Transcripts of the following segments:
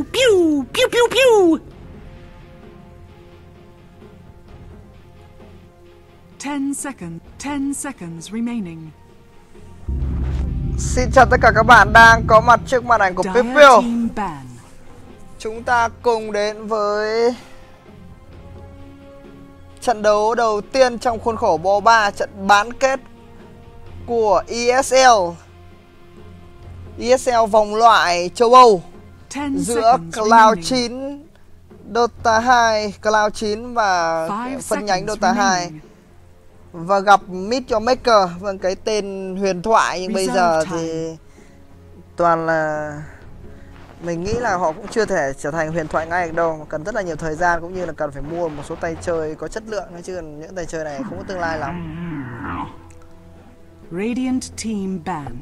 pew pew pew pew pew. 10 seconds remaining. Xin chào tất cả các bạn đang có mặt trước màn ảnh của Pew Dire Pew. team ban. Chúng ta cùng đến với trận đấu đầu tiên trong khuôn khổ Bo 3, trận bán kết của ESL. ESL vòng loại châu Âu 10 giữa seconds Cloud9, remaining. Dota 2, Cloud9 và 5 phân nhánh seconds Dota 2 remaining. và gặp Meet Your Maker, vâng, cái tên huyền thoại, nhưng bây giờ thì toàn là mình nghĩ là họ cũng chưa thể trở thành huyền thoại ngay được đâu, mà cần rất là nhiều thời gian cũng như là cần phải mua một số tay chơi có chất lượng nữa, chứ những tay chơi này không có tương lai lắm. Radiant team ban.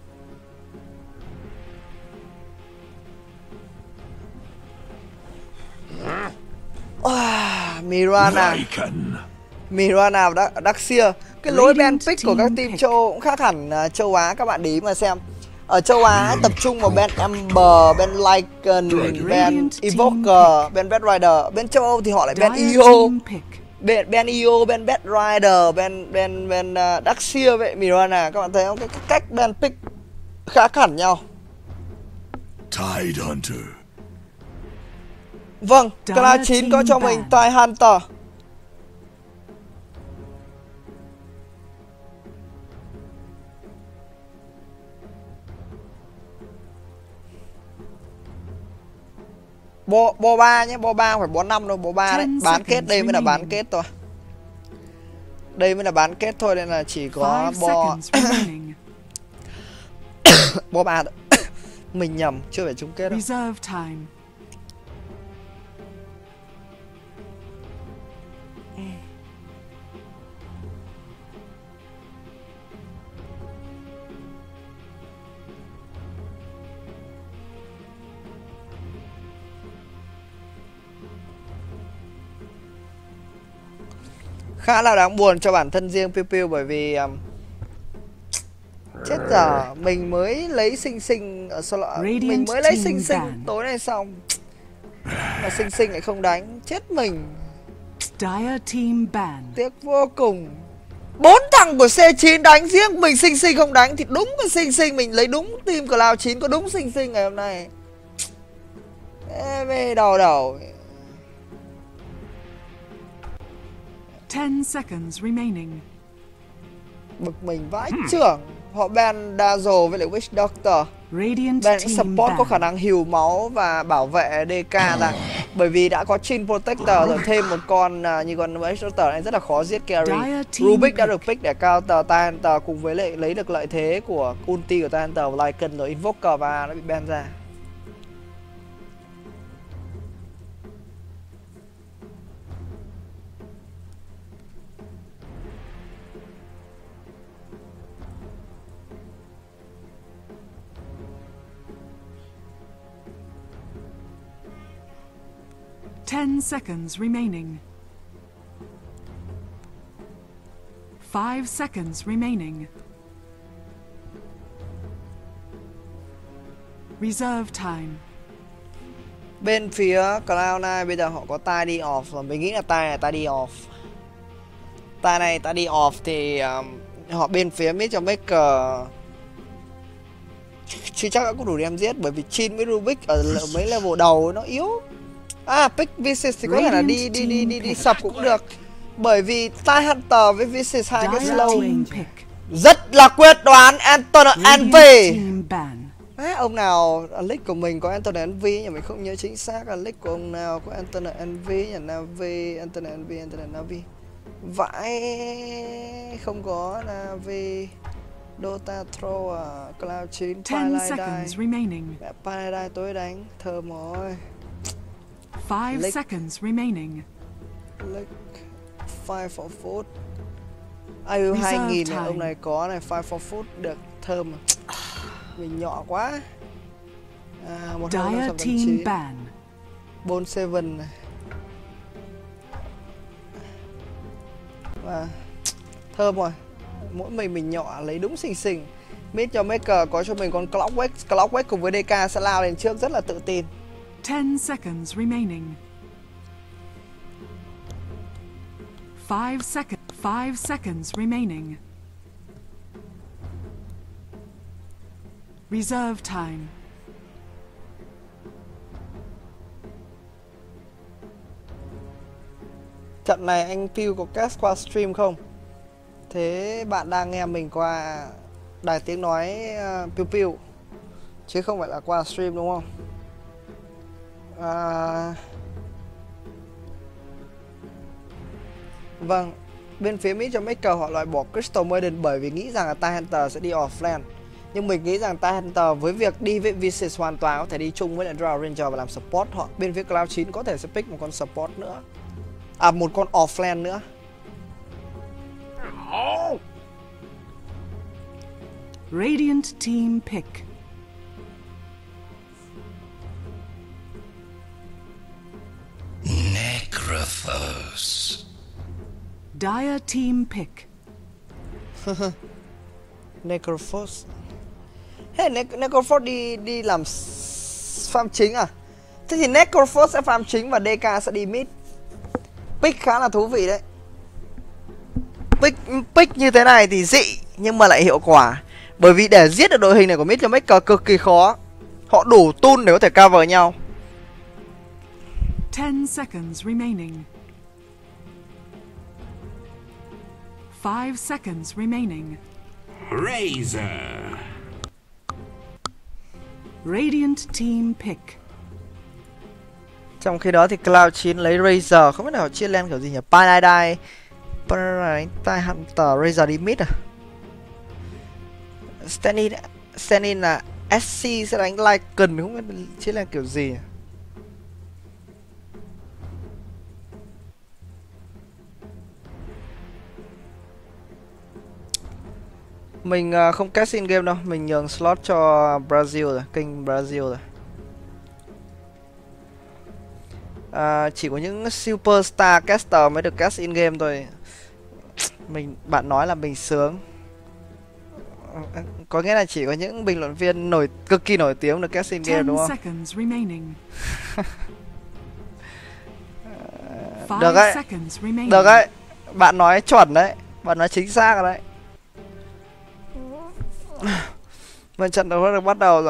Mirana và Daxia. Cái lối ban pick của các team châu Âu cũng khác hẳn châu Á, các bạn để ý mà xem. Ở châu Á tập trung vào Ben Amber, Ben Lycan, Ben Evoker, Ben Bad Rider. Bên châu Âu thì họ lại Ben EO, Ben EO, Ben Bad Rider, Ben Daxia vậy. Mirana, các bạn thấy không? Cái cách ban pick khác hẳn nhau. Tide Hunter. Vâng, Cloud9 có cho mình Tide Hunter. Bo 3 nhé, Bo 3 không phải Bo 5 đâu, Bo 3 đấy. Bán kết, đây mới là bán kết thôi. Đây mới là bán kết thôi, nên là chỉ có Bo 3 thôi. Mình nhầm, chưa phải chung kết đâu. Khá là đáng buồn cho bản thân riêng Pew Pew, bởi vì chết giờ mình mới lấy xinh ở solo, mình mới lấy xinh tối nay xong mà xinh lại không đánh, chết mình. Dire team ban. Tiếc vô cùng. 4 thằng của C9 đánh, riêng mình xinh không đánh thì đúng là xinh mình lấy đúng team Cloud9 có đúng xinh ngày hôm nay. Ê, đầu 10 seconds remaining. Bực mình vãi trưởng. Họ ban Dazzle với lại Witch Doctor. Ban support có khả năng heal máu và bảo vệ DK ra. Bởi vì đã có Chin Protector rồi, thêm một con như con Witch Doctor này rất là khó giết carry. Rubik đã được pick để counter Tide Hunter, cùng với lại lấy được lợi thế của ulti của Tide Hunter và Lycan rồi Invoker, và nó bị ban ra. Ten seconds remaining. 5 seconds remaining. Reserve time. Bên phía Cloud9 bây giờ họ có Tide đi off rồi, mình nghĩ là Tide này Tide đi off. Tide này Tide đi off thì họ bên phía Meet Your Maker chưa chắc đã có đủ đem giết, bởi vì Chin với Rubik ở mấy level đầu nó yếu. Pick Vicious thì có thể là đi sập cũng được, bởi vì Tide Hunter với Vicious hai cái slow rất là quyết đoán. Anton Envy. Ông nào league của mình có Anton Envy nhưng mình không nhớ chính xác là league của ông nào có Anton Envy, nhà Navi, Anton Envy, Anton Navi. Vãi, không có Navi. Dota Throw Cloud9, Paradise. Paradise tối đánh, thơm rồi. 5 seconds remaining. Like 5 for food. IU 2000 này, ông này có này, 5 for food được thơm. Mình nhỏ quá. Dire team ban. Bone 7 này. Và thơm rồi. Mỗi mình nhỏ lấy đúng xinh. Meet Your Maker có cho mình con Clockwork cùng với DK sẽ lao lên trước rất là tự tin. 10 seconds remaining. 5 seconds remaining. Reserve time. Trận này anh Pew có cast qua stream không? Thế bạn đang nghe mình qua đài tiếng nói Pew Pew chứ không phải là qua stream đúng không? Vâng, bên phía Mỹ cho Maker họ loại bỏ Crystal Maiden bởi vì nghĩ rằng là Tidehunter sẽ đi offlane. Nhưng mình nghĩ rằng Tidehunter với việc đi với Visage hoàn toàn có thể đi chung với lại Drow Ranger và làm support họ. Bên phía Cloud9 có thể sẽ pick một con support nữa. À, một con offlane nữa. Radiant team pick. Necrophos. Dire team pick. Necrophos. Hey, Necrophos đi làm farm chính à? Thế thì Necrophos sẽ farm chính và DK sẽ đi mid. Pick khá là thú vị đấy. Pick như thế này thì dị nhưng mà lại hiệu quả. Bởi vì để giết được đội hình này của mid cho Maker cực kỳ khó. Họ đủ tool để có thể cover nhau. 10 seconds remaining. 5 seconds remaining. Razor. Radiant team pick. Trong khi đó thì Cloud9 lấy Razor. Không biết nào chia lane kiểu gì nhỉ? Paradise, Tidehunter, Razor đi mid à? Stand-in là SC sẽ đánh Lycan. Mình không biết chia lane kiểu gì. Mình không cast in game đâu. Mình nhường slot cho Brazil rồi. Kênh Brazil rồi. Chỉ có những superstar caster mới được cast in game thôi. Bạn nói là mình sướng. Có nghĩa là chỉ có những bình luận viên cực kỳ nổi tiếng được cast in game đúng không? Được đấy. Được đấy. Bạn nói chuẩn đấy. Bạn nói chính xác rồi đấy. Vâng, trận đấu đã được bắt đầu rồi.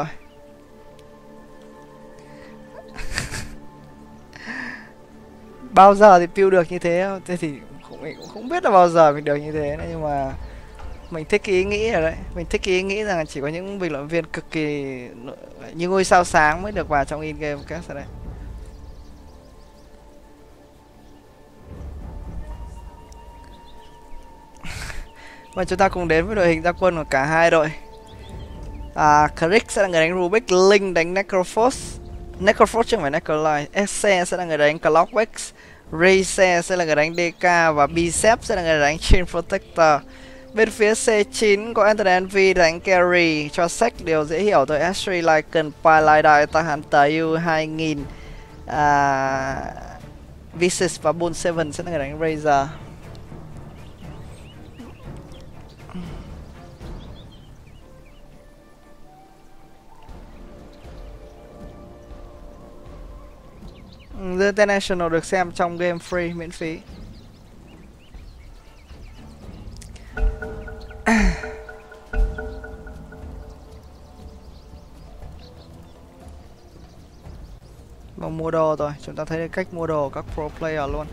Bao giờ thì Pew được như thế không? Thế thì mình cũng không biết là bao giờ mình được như thế này, nhưng mà mình thích cái ý nghĩ rồi đấy. Mình thích cái ý nghĩ rằng chỉ có những bình luận viên cực kỳ như ngôi sao sáng mới được vào trong in game cast rồi đấy. Và chúng ta cùng đến với đội hình ra quân của cả hai đội. Krick sẽ là người đánh Rubik, Link đánh Necrophos. Necrophos chứ không phải Necrolite. Esse sẽ là người đánh Clockworks, Rayse sẽ là người đánh DK và Bicep sẽ là người đánh Chain Protector. Bên phía C9 có Anthony Envy đánh carry cho sách điều dễ hiểu thôi. Astray Lycan, Pylidai, Tidehunter, U2000, Visage và Bull 7 sẽ là người đánh Razor. The International được xem trong game free, miễn phí. Mà mua đồ rồi, chúng ta thấy cách mua đồ các pro player luôn.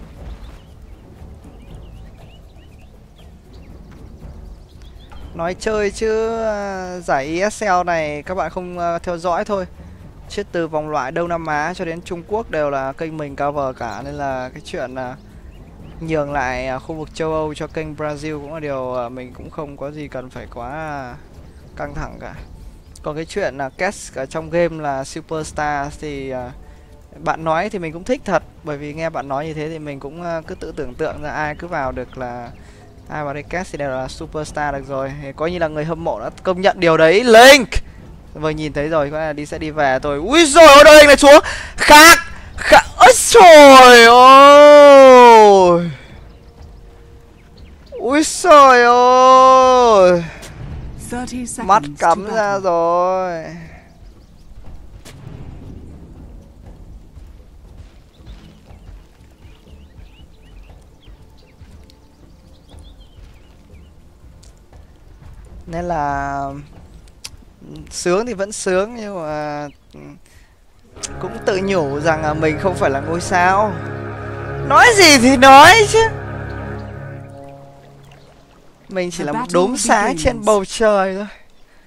Nói chơi chứ giải ESL này các bạn không theo dõi thôi. Chứ từ vòng loại Đông Nam Á cho đến Trung Quốc đều là kênh mình cover cả, nên là cái chuyện nhường lại khu vực châu Âu cho kênh Brazil cũng là điều mình cũng không có gì cần phải quá căng thẳng cả. Còn cái chuyện là cast ở trong game là superstar thì bạn nói thì mình cũng thích thật, bởi vì nghe bạn nói như thế thì mình cũng cứ tự tưởng tượng ra ai cứ vào được là ai vào đây cast thì đều là superstar được rồi. Thì coi như là người hâm mộ đã công nhận điều đấy. Link vâng, nhìn thấy rồi, có lẽ là sẽ đi về thôi. Ui rồi ôi, đội hình này xuống khác ôi trời ơi, ui trời ơi, mắt cắm ra rồi. Nên là sướng thì vẫn sướng, nhưng mà cũng tự nhủ rằng là mình không phải là ngôi sao. Nói gì thì nói chứ, mình chỉ là một đốm sáng trên bầu trời thôi.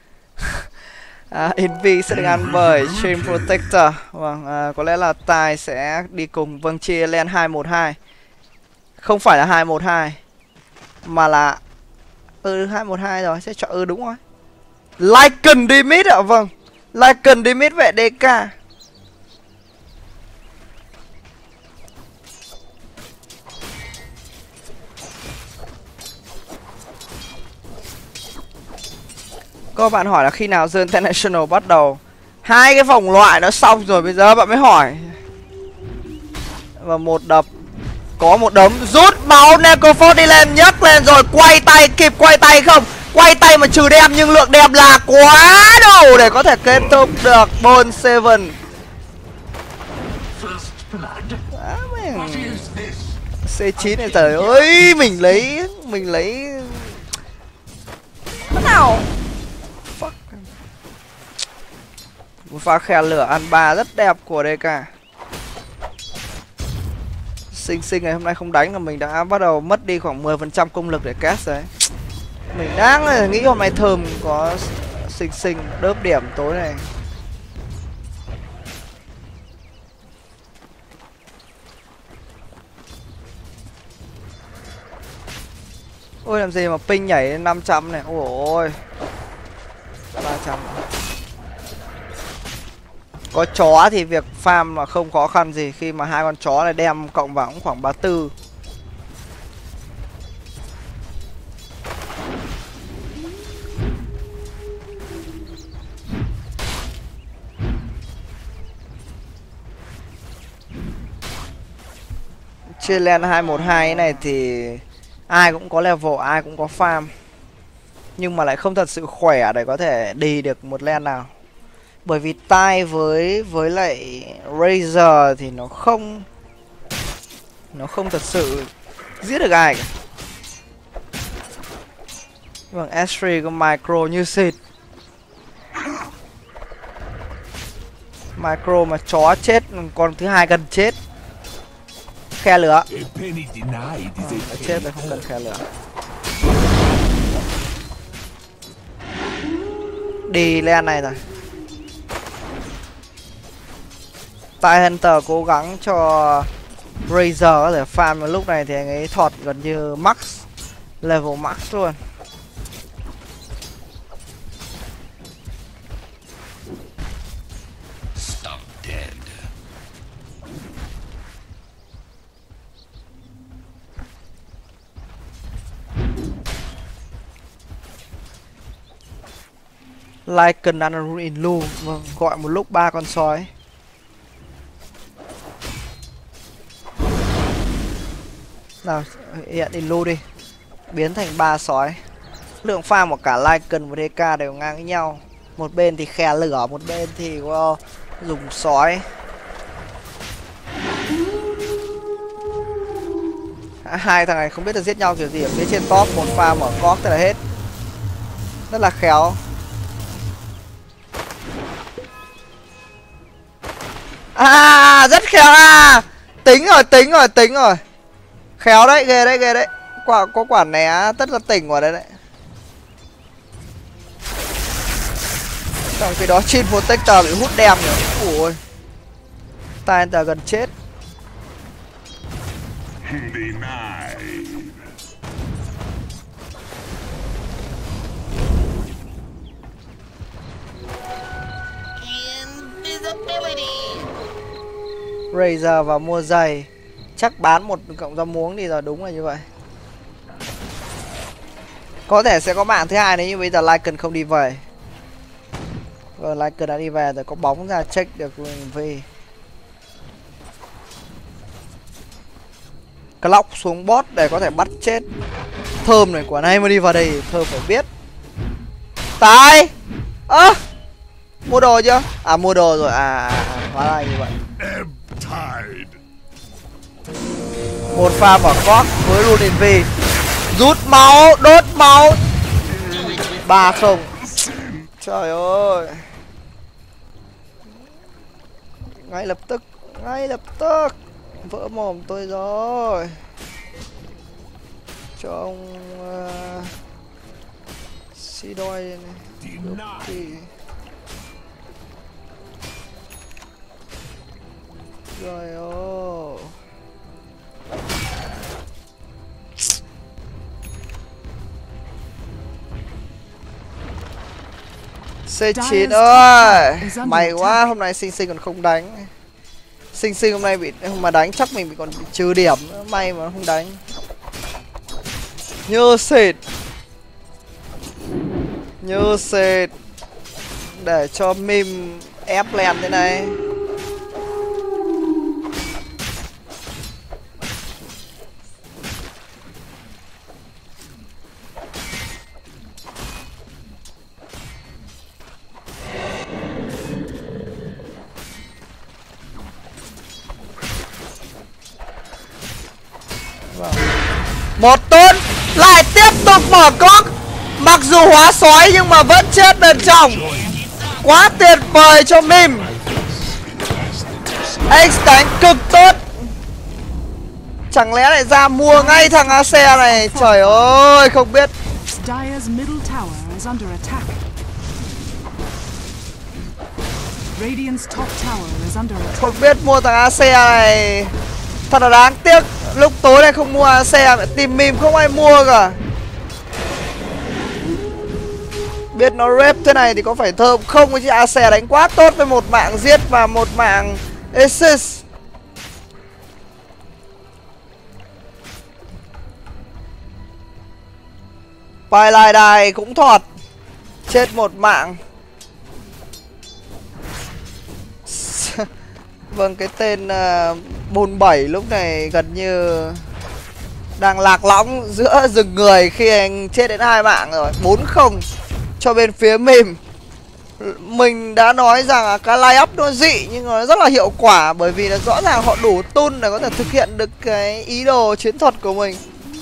Envy sẽ được ăn bởi Stream Protector. Vâng, có lẽ là Tài sẽ đi cùng. Vâng, chia lên 2-1-2. Không phải là 2-1-2 mà là 2-1-2 rồi, sẽ chọn đúng rồi. Lycan đi mid ạ. Vâng, Lycan đi mid vệ DK. Có bạn hỏi là khi nào The International bắt đầu. 2 cái vòng loại nó xong rồi, bây giờ bạn mới hỏi. Và một đập, có một đấm rút máu. Necrophos đi lên, nhấc lên rồi quay tay, kịp quay tay không? Quay tay mà trừ đem, nhưng lượng đem là quá đủ để có thể kết thúc được Bone 7. C9 này trời ơi, mình lấy thế nào? Fuck. Một pha khe lửa ăn 3 rất đẹp của DK. Sinh ngày hôm nay không đánh là mình đã bắt đầu mất đi khoảng 10% công lực để cast đấy. Mình đang nghĩ hôm nay thơm có sinh đớp điểm tối này. Ôi làm gì mà ping nhảy lên 500 này. Ôi 300. Có chó thì việc farm là không khó khăn gì, khi mà 2 con chó này đem cộng vào cũng khoảng 34. Chia lên 2-1-2 này thì ai cũng có level, ai cũng có farm, nhưng mà lại không thật sự khỏe để có thể đi được một lane nào. Bởi vì Tai với lại Razor thì nó không thật sự giết được ai cả. Vâng, S3 có micro như xịt. Micro mà chó chết, con thứ hai gần chết. Khe lửa. Chết rồi, không cần khe lửa. Đi lên này rồi. Tai Hunter cố gắng cho Razor có thể farm, vào lúc này thì anh ấy thọt gần như max, level max luôn. Lycan ăn in lu, vâng, gọi một lúc 3 con sói. Nào, hiện in lu đi, biến thành 3 sói. Lượng farm của cả Lycan và DK đều ngang với nhau. Một bên thì khe lửa, một bên thì dùng sói. Hai thằng này không biết là giết nhau kiểu gì. Ở phía trên top một pha mở cóc thế là hết. Rất là khéo. Rất khéo Tính rồi. Khéo đấy, ghê đấy. Có quả né tất là tỉnh vào đấy đấy. Trong khi đó Chin Protector bị hút đem nữa. Ui. Tai Hunter gần chết. Razor vào mua giày. Chắc bán một cộng ra muống đi rồi, đúng là như vậy. Có thể sẽ có mạng thứ hai nếu như bây giờ Lycan không đi về. Rồi Lycan đã đi về rồi, có bóng ra check được V. Clock xuống bot để có thể bắt chết Thơm này, quả này mà đi vào đây Thơm phải biết. Tai mua đồ chưa? Mua đồ rồi. Hóa ra như vậy. Một pha mở cóc với Runin V. Rút máu, đốt máu. 3-0. Trời ơi. Ngay lập tức vỡ mồm tôi rồi. Cho ông Sidoi này. Rồi ô. C9 ơi. May quá, hôm nay Sinh Sinh còn không đánh. Sinh Sinh hôm nay mà đánh chắc mình bị còn bị trừ điểm nữa. May mà không đánh. Nhơ sệt để cho meme ép lên thế này. Một tôn lại tiếp tục mở cốc. Mặc dù hóa sói nhưng mà vẫn chết bên trong. Quá tuyệt vời cho meme. Ace đánh cực tốt. Chẳng lẽ lại ra mua ngay thằng AC này. Trời ơi không biết. Dire's middle tower is under attack. Radiant's top tower is under attack. Không biết mua thằng AC này. Thật là đáng tiếc. Lúc tối nay không mua AC, tìm meme không ai mua cả. Biết nó rep thế này thì có phải thơm không chứ AC đánh quá tốt với một mạng giết và một mạng assist. Bài lại đài cũng thọt. Chết một mạng. Vâng, cái tên 47 lúc này gần như đang lạc lõng giữa rừng người khi anh chết đến 2 mạng rồi. 4-0 cho bên phía meme. Mình đã nói rằng cái line up nó dị nhưng nó rất là hiệu quả, bởi vì là rõ ràng họ đủ tool để có thể thực hiện được cái ý đồ chiến thuật của mình.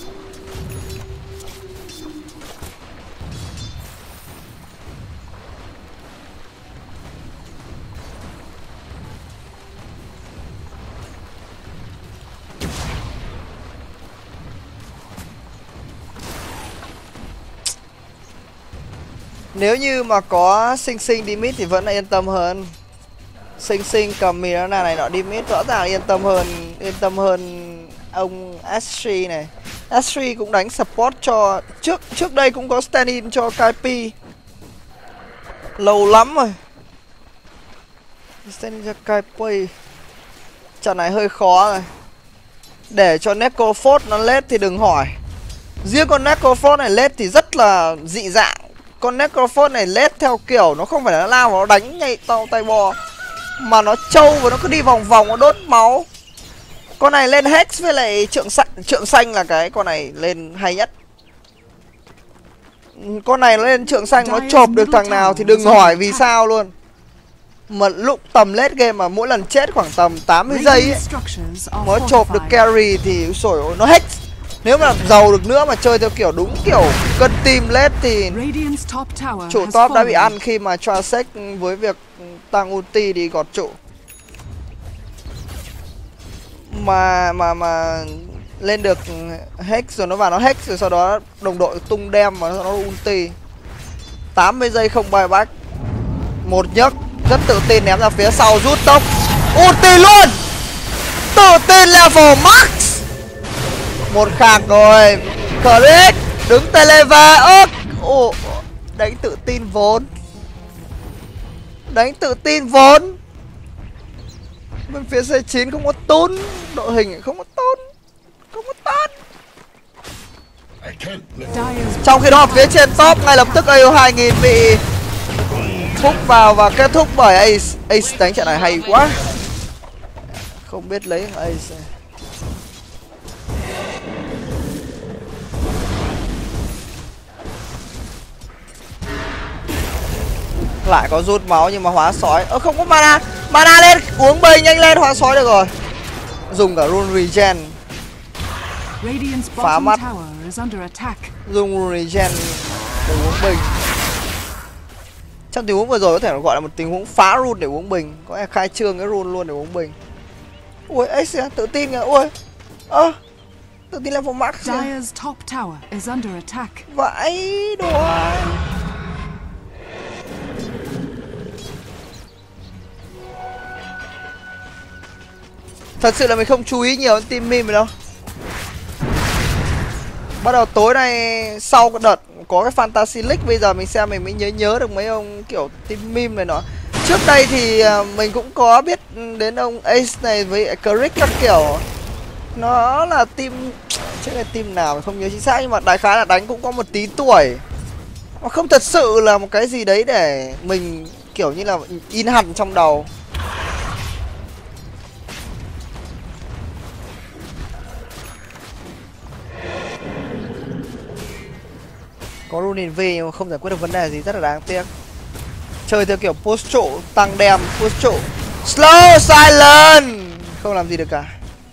Nếu như mà có Sinh Sinh đi mid thì vẫn là yên tâm hơn. Sinh Sinh cầm Mirana này nọ đi mid rõ ràng yên tâm hơn ông Astri này. Astri cũng đánh support cho trước đây cũng có stand in cho Kaipi. Lâu lắm rồi. Stand in cho Kaipi. Trận này hơi khó rồi. Để cho Necrophos nó lết thì đừng hỏi. Riêng con Necrophos này lết thì rất là dị dạng. Con Necrophos này lết theo kiểu nó không phải là nó lao mà nó đánh nhảy tàu tay bò, mà nó trâu và nó cứ đi vòng vòng nó đốt máu. Con này lên Hex với lại trượng xanh là cái con này lên hay nhất. Con này nó lên trượng xanh nó chộp được thằng nào thì đừng hỏi vì sao luôn. Mà lúc tầm late game mà mỗi lần chết khoảng tầm 80 giây ấy, mới chộp được carry thì sổi nó Hex. Nếu mà giàu được nữa mà chơi theo kiểu đúng kiểu cân team late thì trụ top đã bị ăn khi mà Trasek với việc tăng ulti đi gọt trụ. Mà lên được Hex rồi nó vào nó Hex rồi sau đó đồng đội tung đem mà nó ulti. 80 giây không buyback. Một nhấc rất tự tin ném ra phía sau rút tốc. Ulti luôn. Tự tin level max. Một khạc rồi. Chris đứng tele về. Đánh tự tin vốn. Bên phía C9 không có tún. Đội hình không có tún. Trong khi đó phía trên top ngay lập tức AO 2000 bị phúc vào và kết thúc bởi Ace. Ace đánh trận này hay quá. Không biết lấy Ace. Lại có rút máu nhưng mà hóa sói. Không có mana. Mana lên, uống bầy nhanh lên, hóa sói được rồi. Dùng cả rune regen. Phá mắt. Dùng rune regen để uống bình. Trong tình huống vừa rồi có thể gọi là một tình huống phá rune để uống bình, có thể khai trương cái rune luôn để uống bình. Ui, Ace tự tin kìa, ui. Tự tin level max kìa. Dire's top tower is under attack. Vãi đùa. Thật sự là mình không chú ý nhiều đến team meme đâu. Bắt đầu tối nay sau cái đợt có cái Fantasy League, bây giờ mình xem mình mới nhớ được mấy ông kiểu team meme này nọ. Trước đây thì mình cũng có biết đến ông Ace này với Crick các kiểu. Nó là team, chứ là team nào mình không nhớ chính xác, nhưng mà đại khái là đánh cũng có một tí tuổi. Nó không thật sự là một cái gì đấy để mình kiểu như là in hẳn trong đầu. Có Ronin V nhưng mà không giải quyết được vấn đề gì, rất là đáng tiếc. Chơi theo kiểu post trụ, tăng đem, post trụ. Slow silent, không làm gì được cả.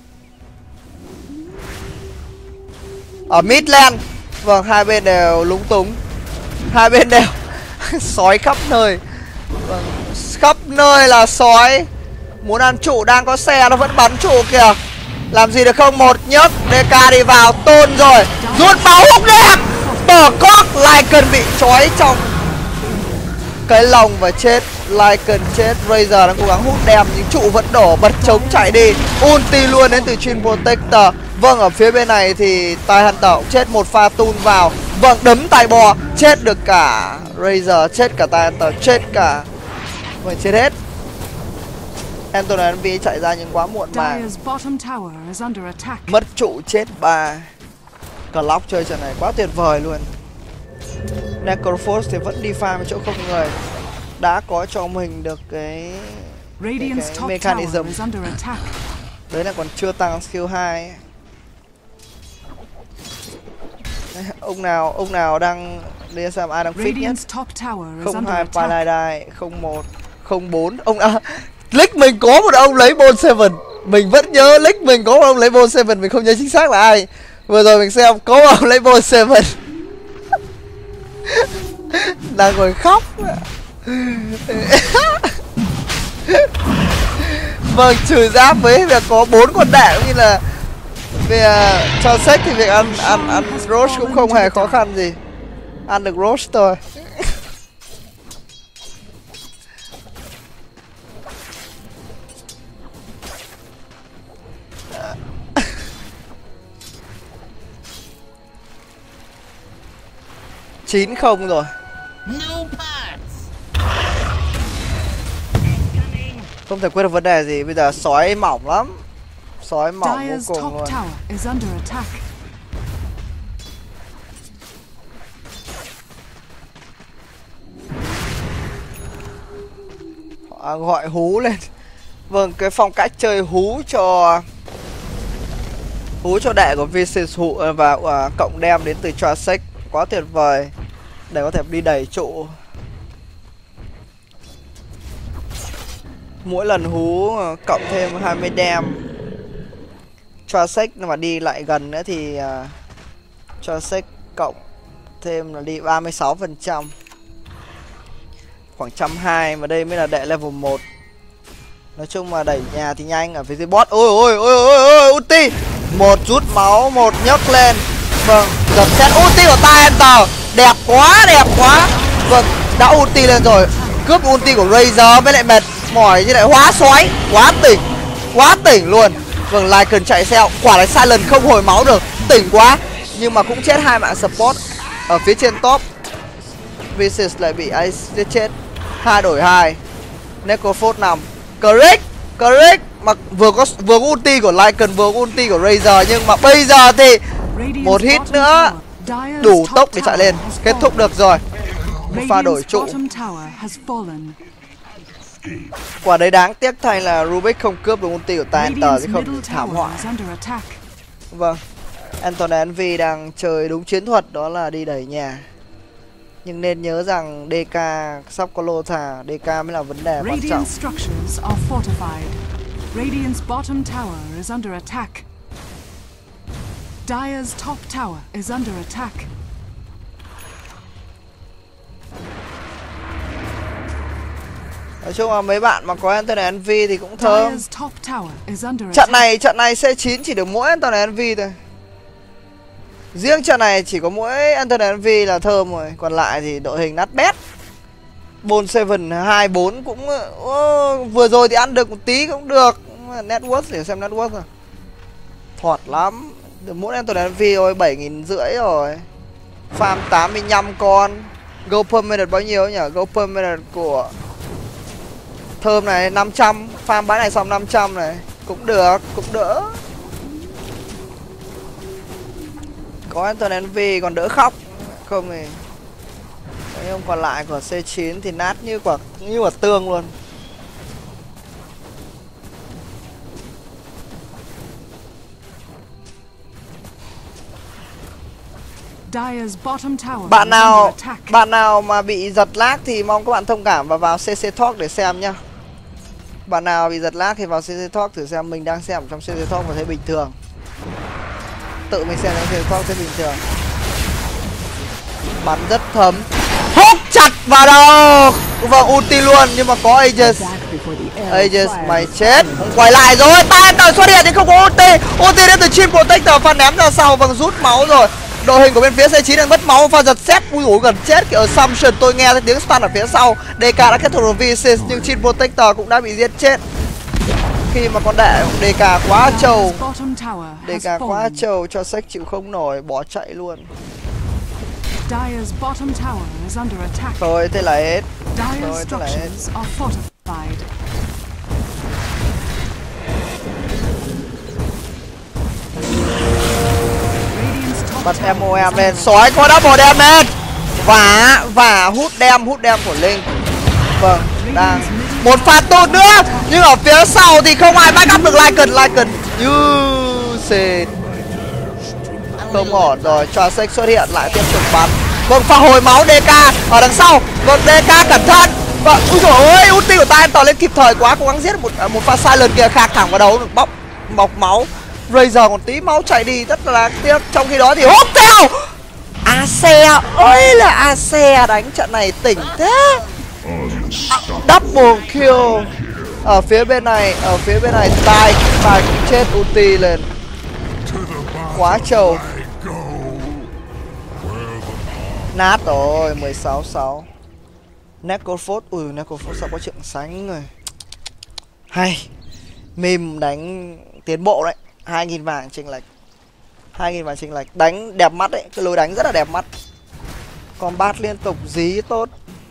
Ở mid lane, vâng, hai bên đều lúng túng. Hai bên đều sói khắp nơi. Vâng, khắp nơi là sói. Muốn ăn trụ, đang có xe nó vẫn bắn trụ kìa. Làm gì được không? Một nhấc, DK đi vào, tôn rồi. Rút máu húc đẹp. Tờ cóc, Lycan bị trói trong cái lồng và chết. Lycan chết, Razor đang cố gắng hút đem nhưng trụ vẫn đổ, bật chống chạy đi. Ulti luôn đến từ Chin Protector. Vâng, ở phía bên này thì Tai Hunter cũng chết, một pha tun vào. Vâng, đấm tài bò, chết được cả Razor, chết cả Tai Hunter, chết cả. Vâng, chết hết. Anthony NV chạy ra nhưng quá muộn màng. Mất trụ, chết 3. Clock chơi trận này quá tuyệt vời luôn. Necrophos thì vẫn đi farm chỗ không người. Đã có cho mình được cái mechanism. Đấy là còn chưa tăng skill 2. Đấy, ông nào đang đi xem ai đang fit nhất. 02 Paladine, 01, 04. Ông League mình có một ông lấy Bone 7. Mình vẫn nhớ League mình có một ông lấy Bone 7, mình không nhớ chính xác là ai. Vừa rồi mình xem có một ông lấy Bone 7. Đang ngồi khóc. Vâng, trừ giáp với việc có 4 con đạn cũng như là về cho sách thì việc ăn roast cũng không hề khó khăn gì. Ăn được roast thôi. Chín không rồi. Không thể quyết được vấn đề gì. Bây giờ sói mỏng lắm. Sói mỏng vô cùng luôn. Gọi hú lên. Vâng, cái phong cách chơi hú cho đệ của Vicis và cộng đem đến từ Trasek quá tuyệt vời để có thể đi đẩy trụ. Mỗi lần hú cộng thêm 20 đem. Trasek mà đi lại gần nữa thì Trasek cộng thêm là đi 36%. Khoảng 120 mà đây mới là đệ level 1. Nói chung mà đẩy nhà thì nhanh. Ở phía dưới bot. Ôi ulti. Một rút máu, một nhấc lên. Vâng, dập xét ulti của Tai Hunter. Đẹp quá. Vâng, đã ulti lên rồi. Cướp ulti của Razor với lại mệt mỏi như lại hóa xoáy. Quá tỉnh luôn. Vâng, Lycan chạy theo. Quả là Silent không hồi máu được. Tỉnh quá. Nhưng mà cũng chết 2 mạng support. Ở phía trên top Vicis lại bị Ice giết chết. 2 đổi 2. Necrophos nằm. Crick mà vừa ulti của Lycan, vừa ulti của Razor, nhưng mà bây giờ thì một hit nữa đủ tốc để chạy lên. Kết thúc được rồi. Một pha đổi trụ. Quả đấy đáng tiếc thay là Rubik không cướp được ulti của Tai Hunter chứ không thì thảm họa. Vâng, Anthony NV đang chơi đúng chiến thuật, đó là đi đẩy nhà. Nhưng nên nhớ rằng DK sắp có lô thả, DK mới là vấn đề quan trọng. Radiant's bottom tower is under attack. Dire's top tower is under attack. Nói chung là mấy bạn mà có Anthony Envy thì cũng thơm. Dire's top tower is under Trận attack. này C9 chỉ được mỗi Anthony Envy thôi. Riêng trận này chỉ có mỗi Anthony Envy là thơm rồi, còn lại thì đội hình nát bét. Bone Seven 2-4 cũng vừa rồi thì ăn được một tí cũng được. Network để xem network rồi. Thọt lắm. Được mỗi Anthony Envy rồi 7.500 rồi. Farm 85 con. Go permanent bao nhiêu nhỉ? Go permanent của thơm này 500. Farm bãi này xong 500 này. Cũng được, cũng đỡ. Có Anthony Envy còn đỡ khóc. Không thì mấy ông còn lại của C9 thì nát như quả tương luôn. Dire's bottom tower is under attack. Bạn nào mà bị giật lag thì mong các bạn thông cảm và vào CC Talk để xem nhá. Bạn nào bị giật lag thì vào CC Talk thử xem, mình đang xem trong CC Talk và thấy bình thường. Tự mình xem trong CC Talk thấy bình thường. Bắn rất thấm. Hút chặt vào đầu. Vâng, ulti luôn nhưng mà có Aegis. Aegis mày chết. Không quay lại rồi. Titan xuất hiện thì không có ulti. Ulti đến từ Chin Protector, pha ném ra sau. Vâng, rút máu rồi. Đội hình của bên phía C9 đang mất máu, pha giật xét. Ui dồi, gần chết kìa. Assumption tôi nghe thấy tiếng stun ở phía sau. DK đã kết thúc được Visis nhưng Chin Protector cũng đã bị giết chết. Khi mà con đệ DK quá trâu. DK quá trâu cho Sek chịu không nổi, bỏ chạy luôn. Dire's bottom tower is under attack. Thôi thế là hết. Dire's structures are fortified. Bật MOM lên, sói có double damage. Và hút đem của Linh. Vâng, đang một pha tốt nữa. Nhưng ở phía sau thì không ai backup được Lycan. Như xịt. Không ổn rồi, cho Sek xuất hiện lại tiếp tục bắn. Vâng, pha hồi máu DK ở đằng sau. Vâng, DK cẩn thận. Vâng, ui dồi ôi, ulti của Titan lên kịp thời quá, cố gắng giết một pha silent kia, khạc thẳng vào đầu được bọc máu. Razer còn tí máu chạy đi rất là tiếc. Trong khi đó thì hút theo Ace, ôi là Ace đánh trận này tỉnh thế. Double kill. Ở phía bên này Tai cũng chết ulti lên. Quá trâu. Nát rồi, 16-6. Necrophos, ui Necrophos sao có trượng sánh rồi. Hay. Meme đánh tiến bộ đấy. 2.000 vàng chênh lệch. 2.000 vàng chênh lệch. Đánh đẹp mắt đấy, cái lối đánh rất là đẹp mắt. Combat liên tục dí tốt.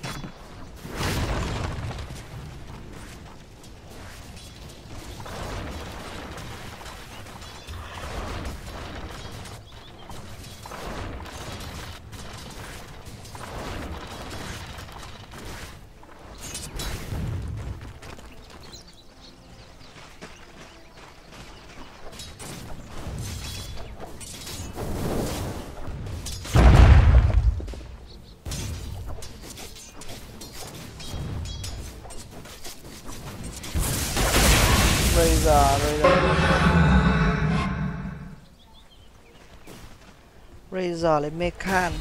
Razer lấy Mechan.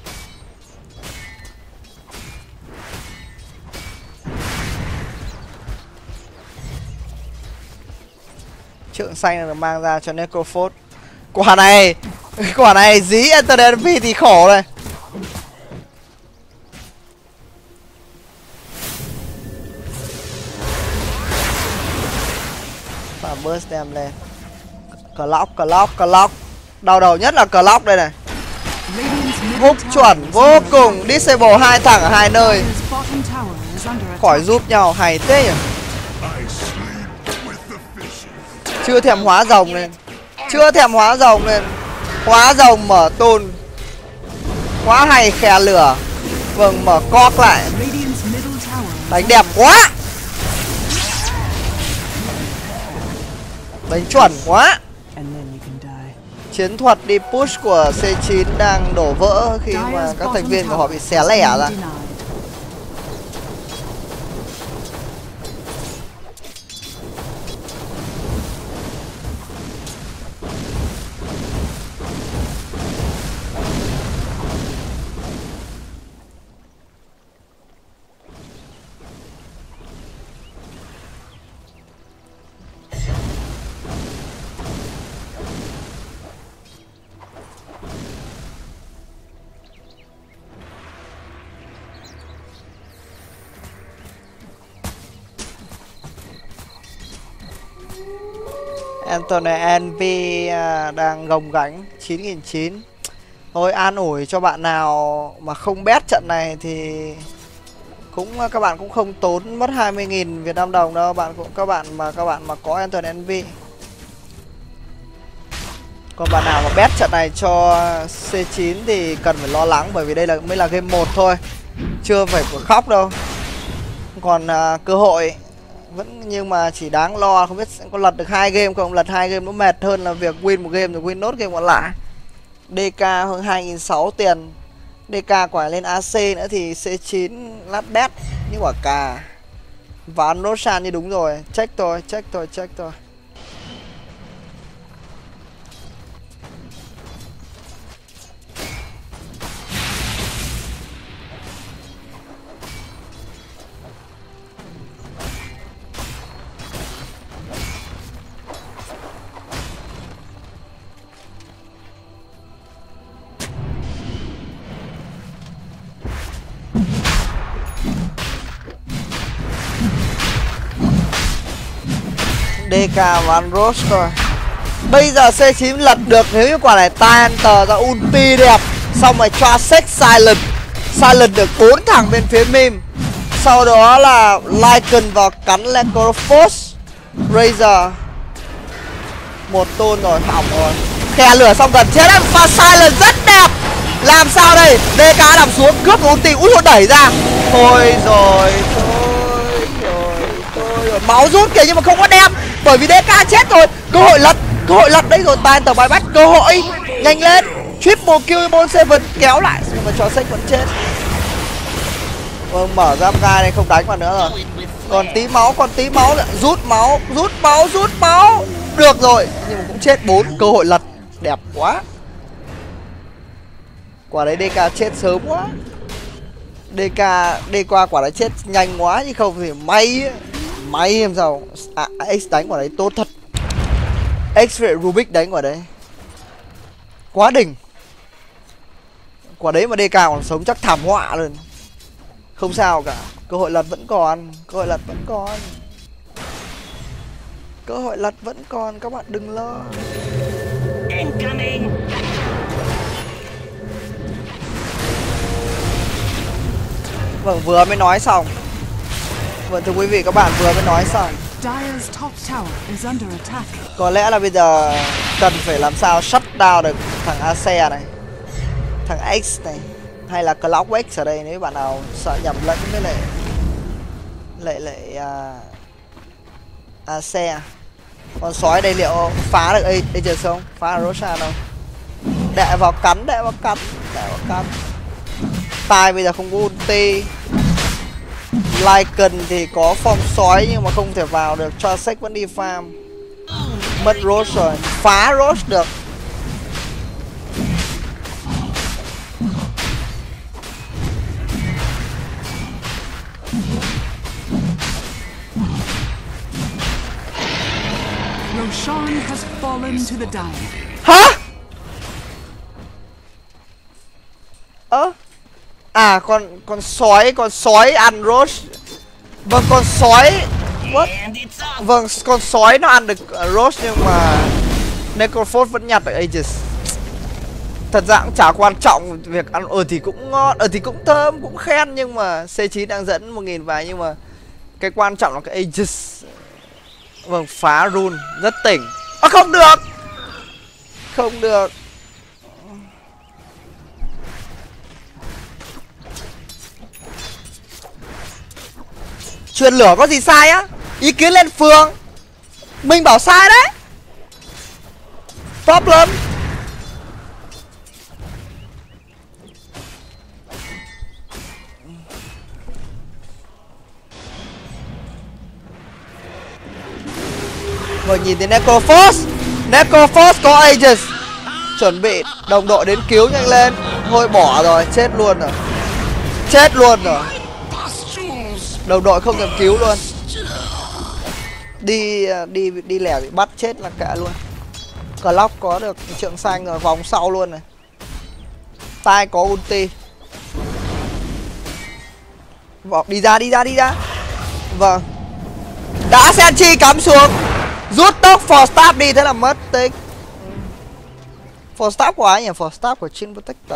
Trượng xanh được mang ra cho Necrophos. Quả này dí Anthony Envy thì khổ này. Và burst đem lên. Clock. Đau đầu nhất là Clock đây này. Hút chuẩn vô cùng. Disable 2 thằng ở 2 nơi. Khỏi giúp nhau hay thế nhỉ. Chưa thèm hóa rồng lên. Hóa rồng mở tôn. Quá hay khè lửa. Vâng, mở cock lại. Đánh đẹp quá. Đánh chuẩn quá. Chiến thuật đi push của C9 đang đổ vỡ khi mà các thành viên của họ bị xé lẻ ra. Anthony Envy đang gồng gánh 9.900. Thôi an ủi cho bạn nào mà không bet trận này thì các bạn cũng không tốn mất 20.000 Việt Nam đồng đâu. Các bạn mà có Anthony Envy. Còn bạn nào mà bet trận này cho C9 thì cần phải lo lắng, bởi vì đây mới là game 1 thôi, chưa phải của khóc đâu. Còn cơ hội vẫn, nhưng mà chỉ đáng lo không biết sẽ có lật được 2 game không. Lật 2 game nó mệt hơn là việc win một game rồi win nốt game còn lại. DK hơn 2.600 tiền. DK quả lên AC nữa thì C9 lát bet như quả cà. Và nốt sàn như đúng rồi. Check thôi. DK và Rose thôi. Bây giờ C9 lật được nếu như quả này Tienter ra ulti đẹp, xong rồi cho Sex Silent được 4 thằng bên phía meme. Sau đó là Lycan vào cắn Necrophos. Razor một tôn rồi, hỏng rồi. Kè lửa xong gần chết em, và Silent rất đẹp. Làm sao đây? DK nằm xuống cướp ulti, út đẩy ra. Thôi rồi. Máu rút kìa nhưng mà không có đem, bởi vì DK chết rồi. Cơ hội lật đấy rồi. Tienter buyback cơ hội, nhanh lên. Triple kill Ball7 kéo lại nhưng mà cho Sex vẫn chết. Vâng, mở giam gai này không đánh vào nữa rồi. Còn tí máu nữa. Rút máu. Được rồi, nhưng mà cũng chết 4. Cơ hội lật đẹp quá. Quả đấy DK chết sớm quá. DK quả đấy chết nhanh quá, chứ không thì may làm sao. X đánh quả đấy tốt thật. X về Rubik đánh quả đấy quá đỉnh. Quả đấy mà DK còn sống chắc thảm họa luôn. Không sao cả, cơ hội lật vẫn còn. Các bạn đừng lo. Incoming. Vâng, vừa mới nói xong. Vâng, thưa quý vị các bạn, vừa mới nói xong. Dire's top tower is under attack. Có lẽ là bây giờ cần phải làm sao shut down được thằng Ace này, thằng X này, hay là Clock X ở đây, nếu bạn nào sợ nhầm lẫn với lại Ace. Con sói đây liệu phá được Aegis không? Phá được Roshan không? Đệ vào cắn. Tai bây giờ không có ulti. Lycan thì có form sói nhưng mà không thể vào được, cho Sex vẫn đi farm. Mất Rose rồi, phá Rose được. Roshan has fallen to the Dire. Hả? Con sói ăn Rose. Vâng, con sói. What? Vâng, con sói nó ăn được Rose nhưng mà Necrophos vẫn nhặt được Aegis. Thật ra cũng chả quan trọng việc ăn. Thì cũng ngon, thì cũng thơm, cũng khen, nhưng mà C9 đang dẫn 1000 vài, nhưng mà cái quan trọng là cái Aegis. Vâng, phá rune rất tỉnh. Không được. Truyền lửa có gì sai á? Ý kiến lên phường. Mình bảo sai đấy. Problem. Rồi nhìn thấy Necrophos có Aegis. Chuẩn bị đồng đội đến cứu nhanh lên. Thôi bỏ rồi, chết luôn rồi. Đồng đội không thèm cứu luôn. Đi lẻ bị bắt chết là cả luôn. Clock có được trượng xanh rồi, vòng sau luôn này. Tai có ulti. Đi ra. Vâng. Đã Senchi cắm xuống. Rút tốc for stop đi, thế là mất tích. For stop của ai nhỉ? For stop của Chin Protector.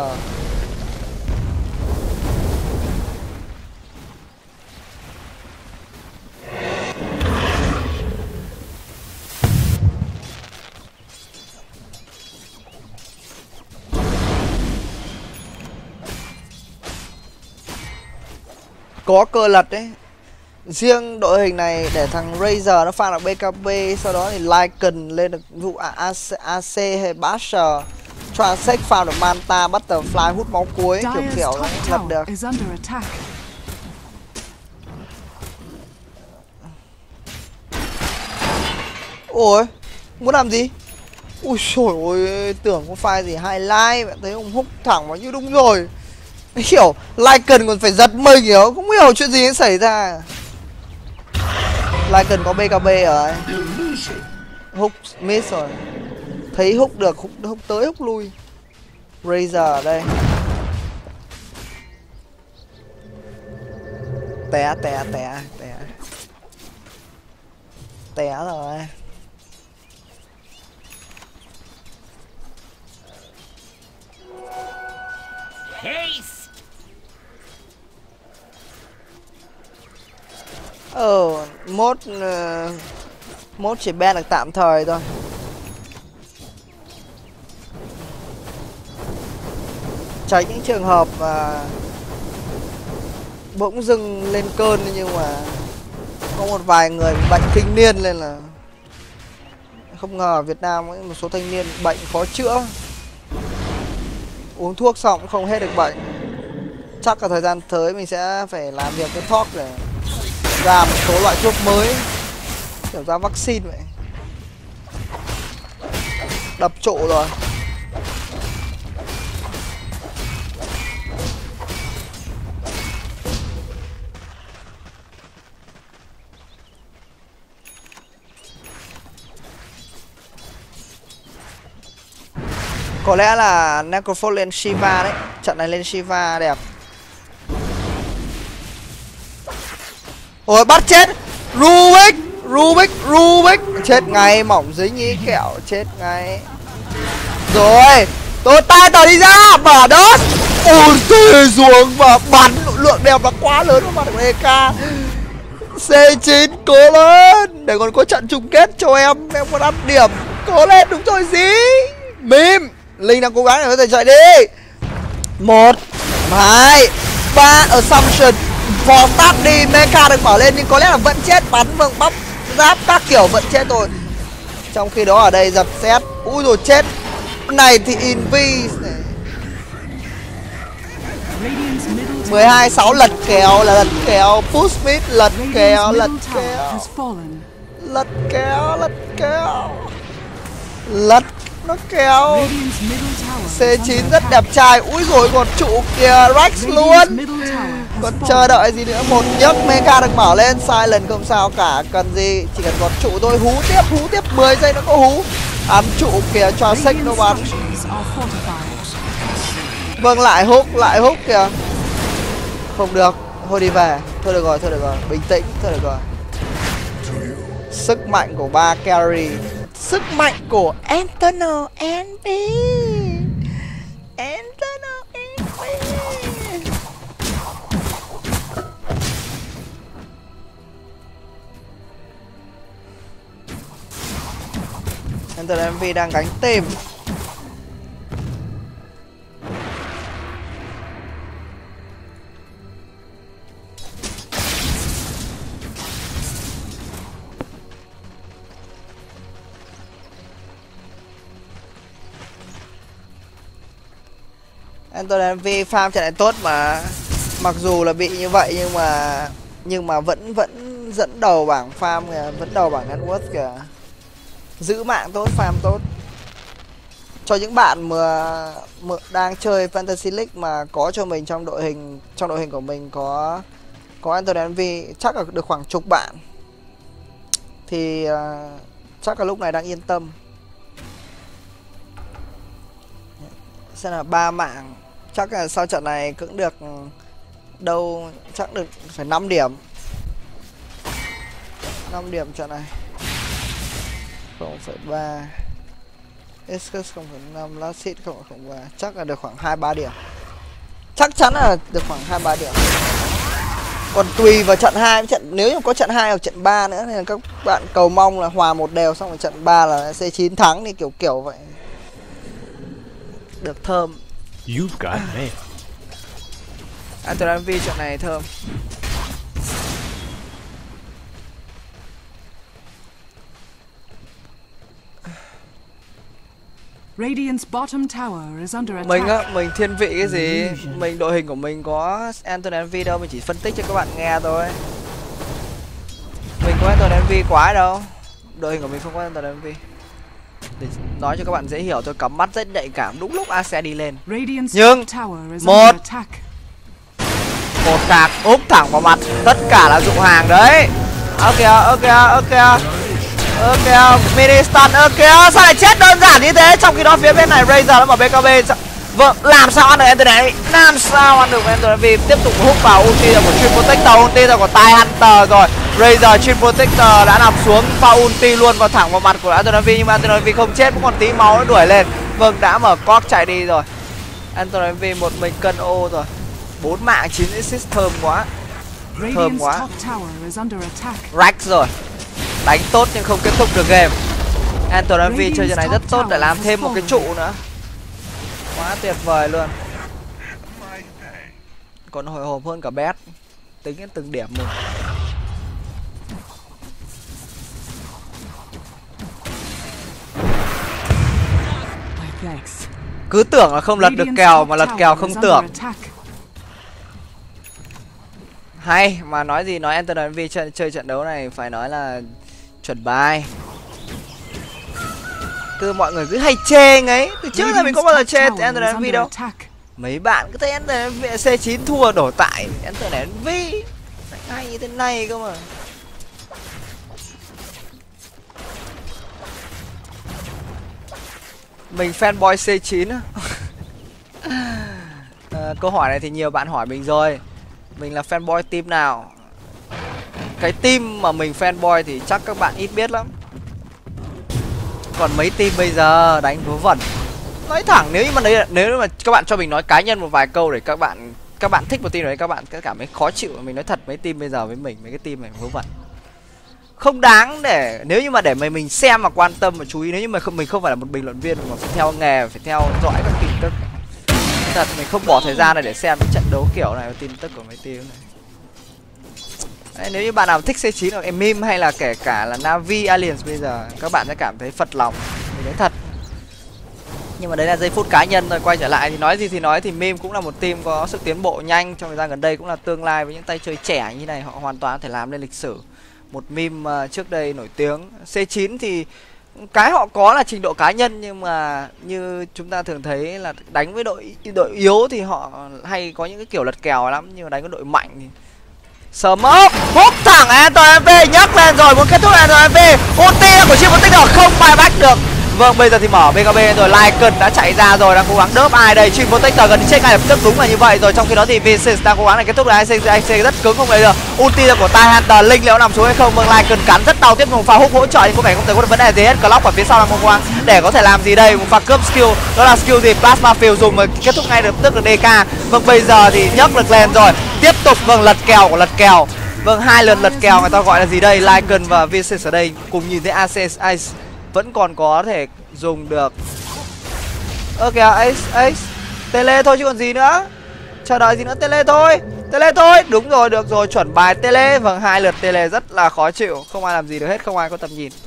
Có cơ lật đấy. Riêng đội hình này để thằng Razer nó pha được BKB, sau đó thì Lycan lên được vụ AC hay Basher, Transect pha được Manta, Butterfly hút máu cuối, kiểu nó lật được. Ôi, muốn làm gì? Ui trời ơi, tưởng có file gì highlight, bạn thấy ông húc thẳng vào như đúng rồi. Hiểu, Lycan còn phải giật mình hiểu, không hiểu chuyện gì xảy ra. Lycan có BKB rồi. Húc miss rồi. Thấy húc được, húc tới húc lui. Razer ở đây. Té rồi. Mốt chỉ ban được tạm thời thôi. Tránh những trường hợp bỗng dưng lên cơn, nhưng mà có một vài người bị bệnh kinh niên nên là không ngờ Việt Nam có một số thanh niên bệnh khó chữa, uống thuốc xong cũng không hết được bệnh. Chắc là thời gian tới mình sẽ phải làm việc với talk để ra một số loại thuốc mới, kiểu ra vaccine vậy. Đập trụ rồi. Có lẽ là Necrophos lên Shiva đấy. Trận này lên Shiva đẹp. Ôi bắt chết Rubik. Chết ngay, mỏng dính ý kẹo. Chết ngay. Rồi tôi tay tờ đi ra, mở đốt. Ôi trời xuống và bắn. Lượng đẹp là quá lớn của mặt của EK. C9 cố lên. Để còn có trận chung kết cho em còn ăn điểm. Cố lên, đúng rồi gì. Mìm Linh đang cố gắng để có thể chạy đi. 1 2 3 Assumption. For start đi. Mecha được mở lên nhưng có lẽ là vẫn chết. Bắn vâng bắp giáp các kiểu vẫn chết rồi. Trong khi đó ở đây giật xét. Úi rồi chết. Này thì Invi 12-6 lật kéo là lật kéo. Push mid lật kéo. Lật nó kéo. C9 rất đẹp trai. Úi rồi còn trụ kìa. Rex luôn. Còn chờ đợi gì nữa. Một nhấc Mecha được mở lên. Silent không sao cả. Cần gì chỉ cần còn trụ thôi. Hú tiếp 10 giây nó có hú. Ăn trụ kìa cho xích nó bắn. Vâng lại húc kìa. Không được. Thôi đi về. Thôi được rồi. Bình tĩnh. Thôi được rồi. Sức mạnh của 3 carry. Sức mạnh của Antonio Andy. Antonio MV đang gánh tìm. Antonio MV farm trận này tốt mà. Mặc dù là bị như vậy nhưng mà vẫn dẫn đầu bảng farm kìa, vẫn đầu bảng net worth kìa. Giữ mạng tốt, farm tốt. Cho những bạn mà đang chơi Fantasy League mà có cho mình trong đội hình của mình có Antonio MV chắc là được khoảng chục bạn. Thì chắc là lúc này đang yên tâm. Xem là 3 mạng. Chắc là sau trận này cũng được đâu, chắc được phải 5 điểm. 5 điểm trận này. 0,3, Escus 0,5, Last Hit 0,03. Chắc là được khoảng 2-3 điểm. Chắc chắn là được khoảng 2-3 điểm. Còn tùy vào trận 2 trận, nếu như có trận 2 hoặc trận 3 nữa, nên là các bạn cầu mong là hòa một đều, xong rồi trận 3 là C9 thắng thì kiểu vậy. Được thơm. You've got mail. Anton MV trận này thơm. Radiant's bottom tower is under attack. Mình á, mình thiên vị cái gì? Mình đội hình của mình có Anton MV đâu, mình chỉ phân tích cho các bạn nghe thôi. Mình có Anton MV quái đâu. Đội hình của mình không có Anton MV. Để nói cho các bạn dễ hiểu, tôi cắm mắt rất nhạy cảm đúng lúc AC đi lên. Nhưng một sạc úp thẳng vào mặt, tất cả là dụng hàng đấy. Ok, mini stun, sao lại chết đơn giản như thế? Trong khi đó phía bên này Razer nó mở BKB. Vâng, làm sao ăn được Anthony? Làm sao ăn được Anthony? Tiếp tục hút vào ulti của Twin Protector, ulti của Tai Hunter rồi. Razer Twin Protector đã nằm xuống và ulti luôn vào thẳng vào mặt của Anthony, nhưng mà Anthony không chết, vẫn còn tí máu nó đuổi lên. Vâng, đã mở cork chạy đi rồi. Anthony một mình cân ô rồi. 4 mạng 9 assist thơm quá. Thơm quá. Rack rồi. Đánh tốt nhưng không kết thúc được game. Anton MV chơi trận này rất tốt để làm thêm một cái trụ nữa. Quá tuyệt vời luôn. Còn hồi hộp hơn cả Bét. Tính đến từng điểm một. Cứ tưởng là không lật được kèo mà lật kèo không tưởng. Hay, mà nói gì nói Anton MV chơi trận đấu này phải nói là chuẩn bài. Cứ mọi người cứ hay chê ấy. Từ trước giờ mình có bao giờ chê Anton MV đâu. Mấy bạn cứ thấy Anton MV C9 thua đổ tại Anton MV hay như thế này cơ mà. Mình fanboy C9 á. Câu hỏi này thì nhiều bạn hỏi mình rồi. Mình là fanboy team nào? Cái team mà mình fanboy thì chắc các bạn ít biết lắm. Còn mấy team bây giờ đánh vớ vẩn. Nói thẳng, nếu mà các bạn cho mình nói cá nhân một vài câu để các bạn thích một team đấy, các bạn cảm thấy khó chịu. Mình nói thật, mấy team bây giờ với mình, mấy cái team này vớ vẩn. Không đáng để, nếu như mà để mình xem mà quan tâm mà chú ý, nếu như mà mình không phải là một bình luận viên mà phải theo nghề, phải theo dõi các tin tức. Thật, mình không bỏ thời gian này để xem những trận đấu kiểu này và tin tức của mấy team này. Đấy, nếu như bạn nào thích C9 hoặc meme hay là kể cả là Navi Alliance bây giờ, các bạn sẽ cảm thấy phật lòng. Mình nói thật. Nhưng mà đấy là giây phút cá nhân rồi. Quay trở lại thì nói gì thì nói, thì meme cũng là một team có sự tiến bộ nhanh trong thời gian gần đây, cũng là tương lai với những tay chơi trẻ như này, họ hoàn toàn có thể làm nên lịch sử. Một meme trước đây nổi tiếng. C9 thì cái họ có là trình độ cá nhân, nhưng mà như chúng ta thường thấy là đánh với đội yếu thì họ hay có những cái kiểu lật kèo lắm, nhưng mà đánh với đội mạnh thì smoke hút thẳng Anton MV, nhấc lên rồi muốn kết thúc Anton MV. Ulti của Chim Tích được không buyback được. Vâng, bây giờ thì mở BKB rồi. Lycan đã chạy ra rồi, đang cố gắng đớp ai đây. Chim Protector gần chết ngay lập tức, đúng là như vậy rồi. Trong khi đó thì Vincent đang cố gắng để kết thúc được IC rất cứng, không lấy được. Ulti là của Tai Hunter, Linh liệu nằm xuống hay không? Vâng, Lycan cắn rất đau, tiếp một pha hút hỗ trợ nhưng có vẻ không thể có được vấn đề gì hết. Clock ở phía sau đang cố gắng để có thể làm gì đây? Một pha cướp skill, đó là skill gì? Plasma Field dùng mà kết thúc ngay lập tức được DK. Vâng, bây giờ thì nhấc được lên rồi. Tiếp tục vâng lật kèo. Vâng, 2 lần lật kèo, người ta gọi là gì đây? Lycan và Vincent ở đây cùng nhìn thấy AC Ice vẫn còn có thể dùng được. Ok, Ace tele thôi chứ còn gì nữa. Chờ đợi gì nữa, tele thôi. Đúng rồi, được rồi, chuẩn bài tele. Vâng, 2 lượt tele rất là khó chịu, không ai làm gì được hết, không ai có tầm nhìn.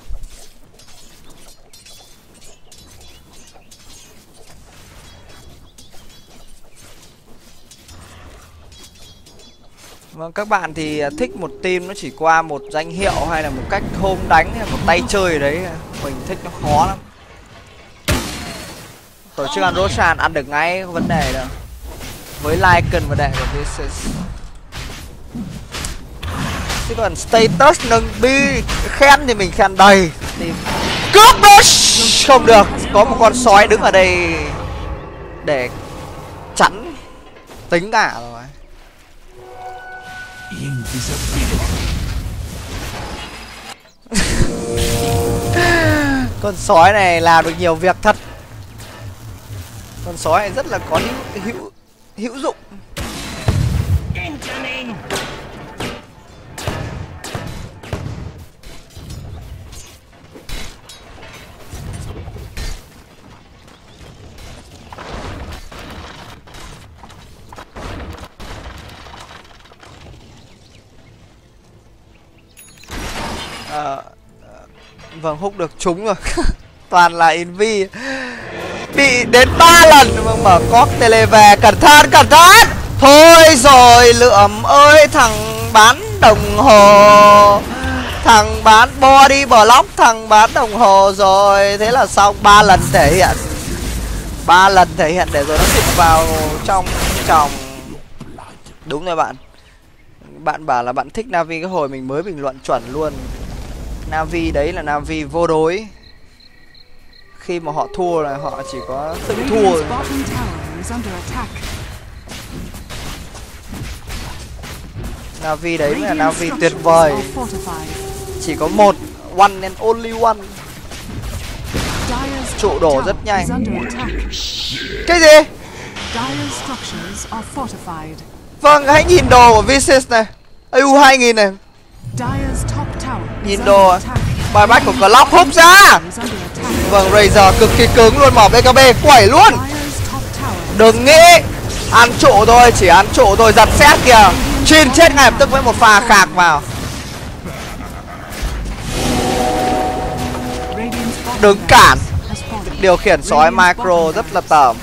Vâng, các bạn thì thích một team nó chỉ qua một danh hiệu hay là một cách home đánh hay một tay chơi đấy, mình thích nó khó lắm. Tổ chức ăn Roshan ăn được ngay, không vấn đề đâu. Với Lycan và đệ của Vincent. Chứ còn status nâng bi khen thì mình khen đầy. Thì cướp rush không được, có một con sói đứng ở đây để chắn tính cả rồi. Con sói này làm được nhiều việc thật. Con sói này rất là có hữu dụng. Vâng, hút được trúng rồi. Toàn là invi. Bị đến 3 lần mà mở cóc tele về. Cẩn thận, cẩn thận. Thôi rồi Lượm ơi, thằng bán đồng hồ, thằng bán body block, thằng bán đồng hồ rồi. Thế là xong. 3 lần thể hiện. 3 lần thể hiện để rồi nó xịt vào trong tròng. Đúng rồi bạn. Bạn bảo là bạn thích Na'Vi cái hồi mình mới bình luận chuẩn luôn. Na'Vi đấy là Na'Vi vô đối. Khi mà họ thua là họ chỉ có tự thua. Na'Vi đấy là Na'Vi tuyệt vời. Chỉ có một, one and only one. Trụ đổ rất nhanh. Cái gì? Vâng, hãy nhìn đồ của V6 này. AU 2000 này. Nhìn đồ bài bách của Clock hút ra. Vâng, Razer cực kỳ cứng luôn, mở BKB quẩy luôn. Đừng nghĩ ăn trụ thôi, chỉ ăn trụ thôi. Giật xét kìa, Chin chết ngay lập tức với một pha khạc vào. Đừng cản. Điều khiển sói micro rất là tởm.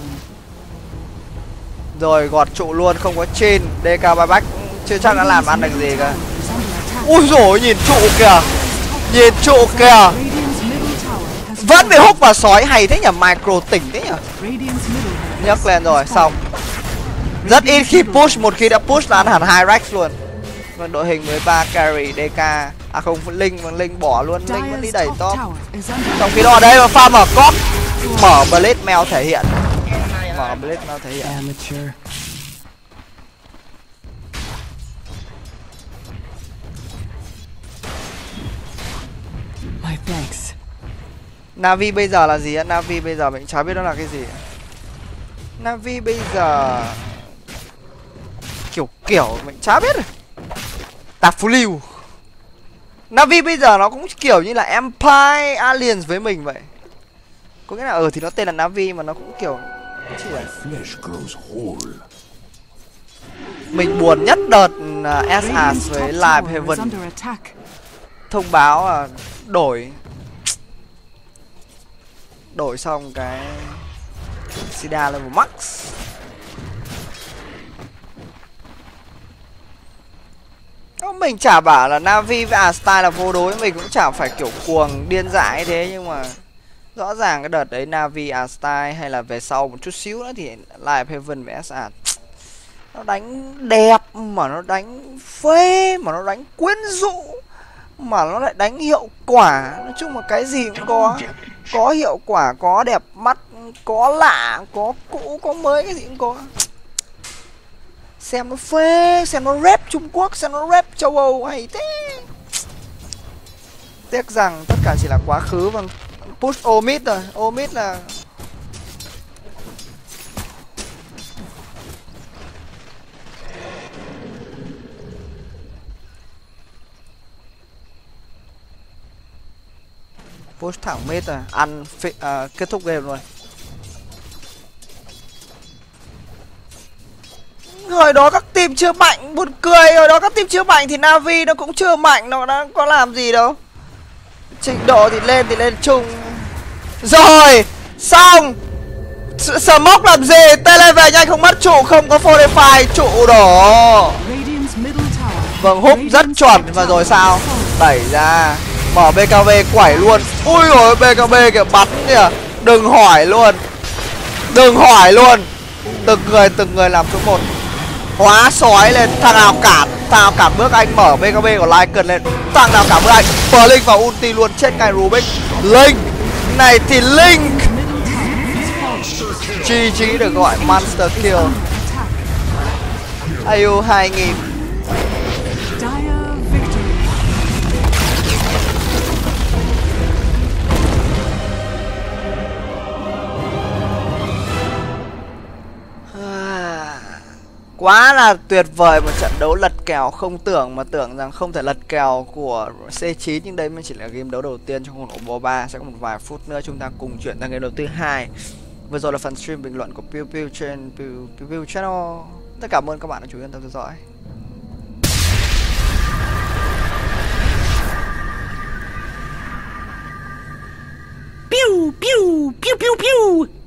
Rồi gọt trụ luôn, không có Chin. DK buyback chưa chắc đã làm ăn được gì cả. Ui dồi, nhìn trụ kìa. Nhìn trụ kìa. Vẫn bị hút vào sói, hay thế nhỉ, micro tỉnh thế nhỉ. Nhấc lên rồi, xong. Rất ít khi push, một khi đã push là ăn hẳn 2 Rex luôn. Vâng, đội hình 13 carry DK. À không, Linh, vâng, Linh bỏ luôn, Linh vẫn đi đẩy top. Trong khi đó đây mà pha mở cop. Mở Blade Mail thể hiện. Mở Blade Mail thể hiện. Na'Vi bây giờ là gì á? Na'Vi bây giờ mình chả biết nó là cái gì. Na'Vi bây giờ kiểu mình chả biết rồi. Tạp phú lưu. Na'Vi bây giờ nó cũng kiểu như là Empire Alliance với mình vậy. Có nghĩa là thì nó tên là Na'Vi mà nó cũng kiểu chỉ là... Mình buồn nhất đợt SAS với Live Heaven thông báo là đổi xong cái Sida level max. Mình chả bảo là Na'Vi với A-Style là vô đối, mình cũng chả phải kiểu cuồng điên dại thế, nhưng mà rõ ràng cái đợt đấy Na'Vi, A-Style hay là về sau một chút xíu nữa thì Live Heaven với SA nó đánh đẹp, mà nó đánh phê, mà nó đánh quyến rũ, mà nó lại đánh hiệu quả. Nói chung là cái gì cũng có hiệu quả, có đẹp mắt, có lạ, có cũ, có mới, cái gì cũng có. Xem nó phê, xem nó rap Trung Quốc, xem nó rap châu Âu hay thế. Tiếc rằng tất cả chỉ là quá khứ. Vâng, push Omid rồi, Omid là push thẳng mid rồi, ăn kết thúc game rồi. Hồi đó các team chưa mạnh, buồn cười. Hồi đó các team chưa mạnh thì Na'Vi nó cũng chưa mạnh, nó đã có làm gì đâu. Trình độ thì lên chung. Rồi, xong. Smoke làm gì? Tele về nhanh, không mất trụ, không có fortify, trụ đổ. Vâng, hút rất chuẩn. Và rồi sao? Đẩy ra, mở BKB quẩy luôn. Ui rồi BKB kìa, bắn kìa. Đừng hỏi luôn. Đừng hỏi luôn. Từng người làm số 1. Hóa sói lên, thằng nào cản bước anh, mở BKB của Lycan lên. Thằng nào cản bước anh, Blink vào ulti luôn, chết ngay Rubik. Link, này thì Link. GG được gọi Monster Kill. AU 2000. Quá là tuyệt vời, một trận đấu lật kèo không tưởng mà tưởng rằng không thể lật kèo của C9, nhưng đây mới chỉ là game đấu đầu tiên trong khuôn khổ Bo 3. Sẽ có một vài phút nữa chúng ta cùng chuyển sang game đấu thứ hai. Vừa rồi là phần stream bình luận của Pew Pew trên Pew Pew Channel. Tất cả cảm ơn các bạn đã chú ý theo dõi. Pew pew pew pew pew.